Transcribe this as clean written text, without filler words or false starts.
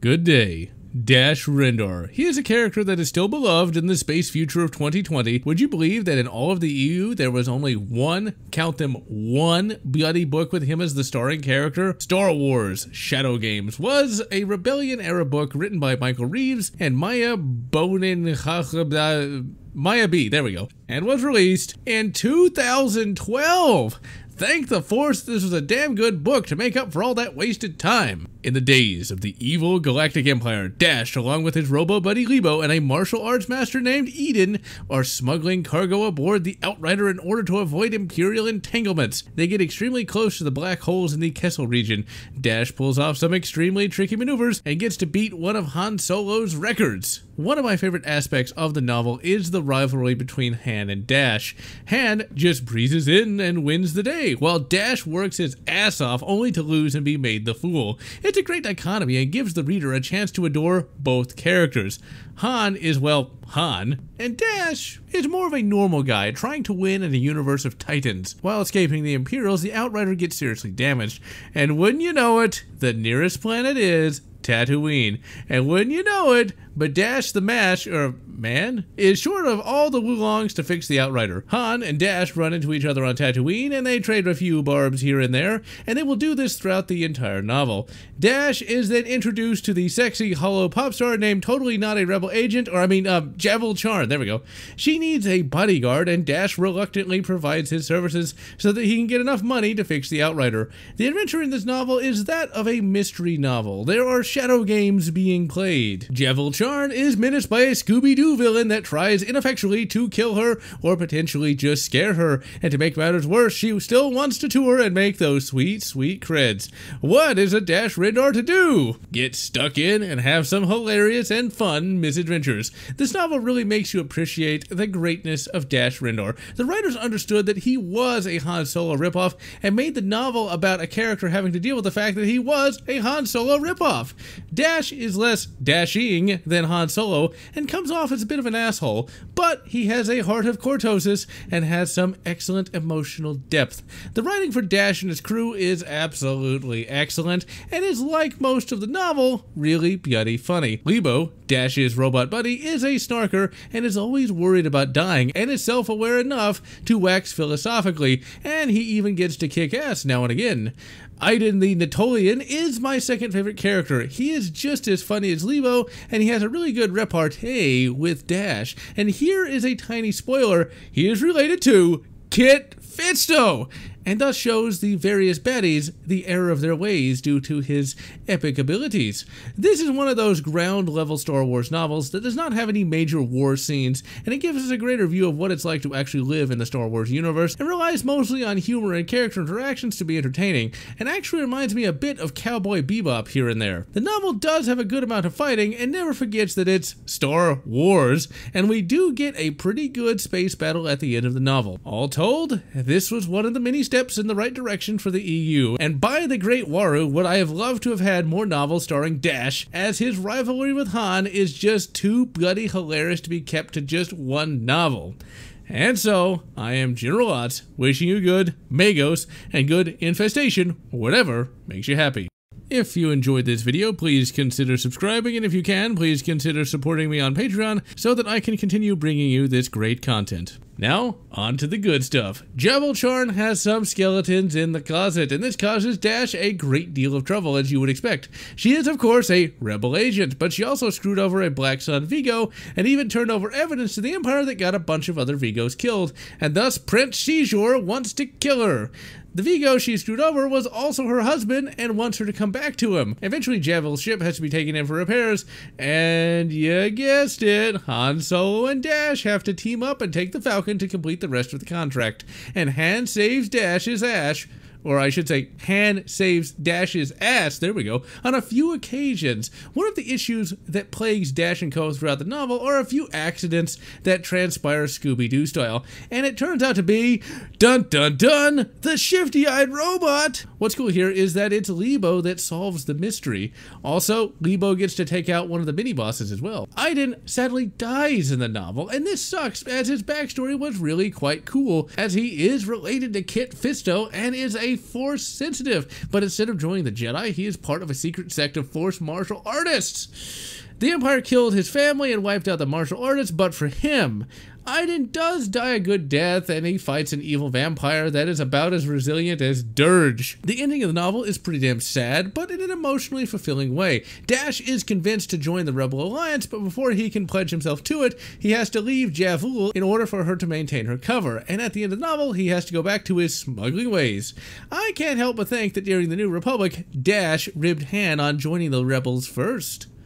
Good day. Dash Rendar. He is a character that is still beloved in the space future of 2020. Would you believe that in all of the EU there was only one, count them, one bloody book with him as the starring character? Star Wars Shadow Games was a Rebellion-era book written by Michael Reeves and Maya Maya B, there we go, and was released in 2012. Thank the Force, this was a damn good book to make up for all that wasted time. In the days of the evil Galactic Empire, Dash, along with his robo-buddy Leebo and a martial arts master named Eden, are smuggling cargo aboard the Outrider in order to avoid Imperial entanglements. They get extremely close to the black holes in the Kessel region. Dash pulls off some extremely tricky maneuvers and gets to beat one of Han Solo's records. One of my favorite aspects of the novel is the rivalry between Han and Dash. Han just breezes in and wins the day, while Dash works his ass off only to lose and be made the fool. It's a great dichotomy and gives the reader a chance to adore both characters. Han is, well, Han, and Dash is more of a normal guy trying to win in a universe of titans. While escaping the Imperials, the Outrider gets seriously damaged, and wouldn't you know it, the nearest planet is Tatooine. And wouldn't you know it, but Dash the man, is short of all the Wulongs to fix the Outrider. Han and Dash run into each other on Tatooine, and they trade a few barbs here and there, and they will do this throughout the entire novel. Dash is then introduced to the sexy holo pop star named Totally Not a Rebel Agent, Jevil Charn, there we go. She needs a bodyguard, and Dash reluctantly provides his services so that he can get enough money to fix the Outrider. The adventure in this novel is that of a mystery novel. There are shadow games being played. Jevil Charn is menaced by a Scooby-Doo villain that tries ineffectually to kill her or potentially just scare her, and to make matters worse, she still wants to tour and make those sweet, sweet creds. What is a Dash Rendar to do? Get stuck in and have some hilarious and fun misadventures. This novel really makes you appreciate the greatness of Dash Rendar. The writers understood that he was a Han Solo ripoff and made the novel about a character having to deal with the fact that he was a Han Solo ripoff. Dash is less dashing than Han Solo and comes off as a bit of an asshole, but he has a heart of cortosis and has some excellent emotional depth. The writing for Dash and his crew is absolutely excellent and is, like most of the novel, really bloody funny. Leebo, Dash's robot buddy, is a snarker and is always worried about dying and is self-aware enough to wax philosophically, and he even gets to kick ass now and again. Iden the Natolian is my second favorite character. He is just as funny as Leebo, and he has a really good repartee with Dash. And here is a tiny spoiler: he is related to Kit Fisto, and thus shows the various baddies the error of their ways due to his epic abilities. This is one of those ground-level Star Wars novels that does not have any major war scenes, and it gives us a greater view of what it's like to actually live in the Star Wars universe, and relies mostly on humor and character interactions to be entertaining, and actually reminds me a bit of Cowboy Bebop here and there. The novel does have a good amount of fighting, and never forgets that it's Star Wars, and we do get a pretty good space battle at the end of the novel. All told, this was one of the many steps in the right direction for the EU, and by the great Waru, would I have loved to have had more novels starring Dash, as his rivalry with Han is just too bloody hilarious to be kept to just one novel. And so, I am General Otz, wishing you good Magos and good infestation, whatever makes you happy. If you enjoyed this video, please consider subscribing, and if you can, please consider supporting me on Patreon so that I can continue bringing you this great content. Now, on to the good stuff. Jevil Charn has some skeletons in the closet, and this causes Dash a great deal of trouble, as you would expect. She is, of course, a rebel agent, but she also screwed over a Black Sun Vigo, and even turned over evidence to the Empire that got a bunch of other Vigos killed, and thus Prince Xizor wants to kill her. The Vigo she screwed over was also her husband and wants her to come back to him. Eventually, Jevil's ship has to be taken in for repairs, and you guessed it, Han Solo and Dash have to team up and take the Falcon to complete the rest of the contract. And Han saves Dash's ass, or I should say, Han saves Dash's ass, there we go, on a few occasions. One of the issues that plagues Dash and Co. throughout the novel are a few accidents that transpire Scooby-Doo style, and it turns out to be, dun dun dun, the shifty-eyed robot! What's cool here is that it's Leebo that solves the mystery. Also, Leebo gets to take out one of the mini-bosses as well. Iden sadly dies in the novel, and this sucks as his backstory was really quite cool, as he is related to Kit Fisto and is a Force sensitive, but instead of joining the Jedi, he is part of a secret sect of Force martial artists. The Empire killed his family and wiped out the martial artists, but for him, Iden does die a good death, and he fights an evil vampire that is about as resilient as Dirge. The ending of the novel is pretty damn sad, but in an emotionally fulfilling way. Dash is convinced to join the Rebel Alliance, but before he can pledge himself to it, he has to leave Javul in order for her to maintain her cover, and at the end of the novel, he has to go back to his smuggling ways. I can't help but think that during the New Republic, Dash ribbed Han on joining the Rebels first.